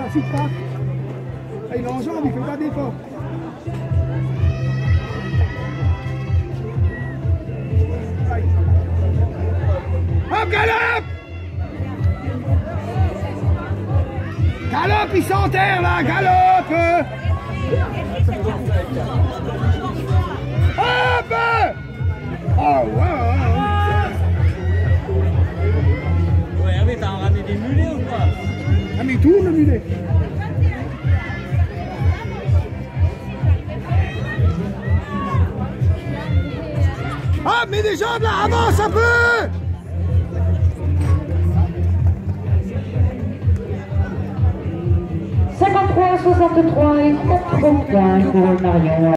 facile pas. Ah, il est en jambe, il fait pas d'effort. Hop, galop! Galop, il s'enterre là, galop! Hop! Oh, wow! Ouais, mais t'as ramené des mulets ou pas? Ah, mais il tourne le mulet! Hop, mets des jambes là, avance un peu! « 53, 63 et 80 pour Marion.